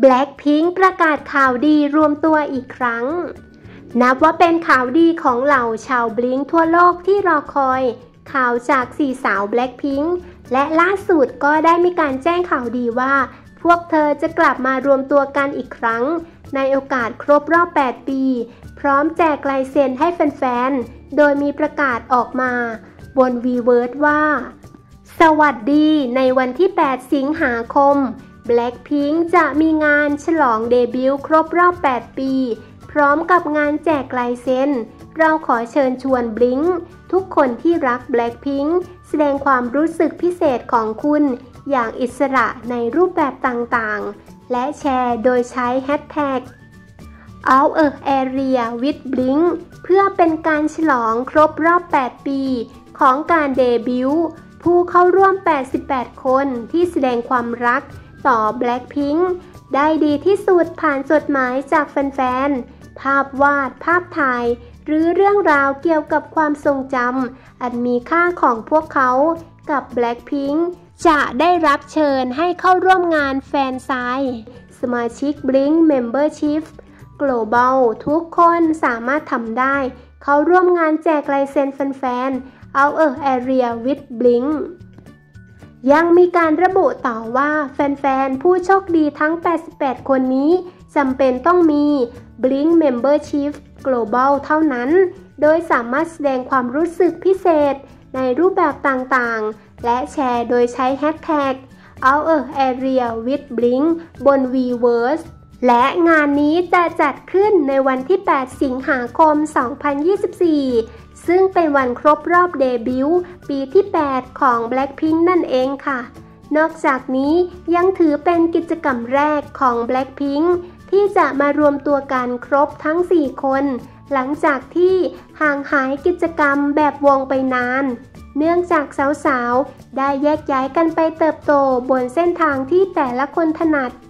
Blackpink ประกาศข่าวดีรวมตัวอีกครั้งนับว่าเป็นข่าวดีของเหล่าชาวบลิงทั่วโลกที่รอคอยข่าวจาก4สาว Blackpink และล่าสุดก็ได้มีการแจ้งข่าวดีว่าพวกเธอจะกลับมารวมตัวกันอีกครั้งในโอกาสครบรอบ8ปีพร้อมแจกลายเซ็นให้แฟนๆโดยมีประกาศออกมาบน Weverse ว่าสวัสดีในวันที่8สิงหาคม Blackpink จะมีงานฉลองเดบิวต์ครบรอบ8ปีพร้อมกับงานแจกลายเซ็นเราขอเชิญชวนบลิงทุกคนที่รัก Blackpink แสดงความรู้สึกพิเศษของคุณอย่างอิสระในรูปแบบต่างๆและแชร์โดยใช้แฮชแท็ก Out a Area with Blink เพื่อเป็นการฉลองครบรอบ8ปีของการเดบิวต์ผู้เข้าร่วม88คนที่แสดงความรักต่อ Blackpink ได้ดีที่สุดผ่านจดหมายจากแฟนๆภาพวาดภาพถ่ายหรือเรื่องราวเกี่ยวกับความทรงจำอันมีค่าของพวกเขากับ Blackpink จะได้รับเชิญให้เข้าร่วมงานแฟนไซน์สมาชิก Blink Membership Global ทุกคนสามารถทำได้เข้าร่วมงานแจกลายเซ็นแฟนๆ Out a Area with Blink ยังมีการระบุต่อว่าแฟนๆผู้โชคดีทั้ง88คนนี้จำเป็นต้องมี Blink Membership Global เท่านั้นโดยสามารถแสดงความรู้สึกพิเศษในรูปแบบต่างๆและแชร์โดยใช้แฮชแท็ก Out a Area with Blink บน Weverse และงานนี้จะจัดขึ้นในวันที่8สิงหาคม2024ซึ่งเป็นวันครบรอบเดบิวต์ปีที่8ของ Blackpink นั่นเองค่ะนอกจากนี้ยังถือเป็นกิจกรรมแรกของ Blackpink ที่จะมารวมตัวกันครบทั้ง4คนหลังจากที่ห่างหายกิจกรรมแบบวงไปนานเนื่องจากสาวๆได้แยกย้ายกันไปเติบโตบนเส้นทางที่แต่ละคนถนัด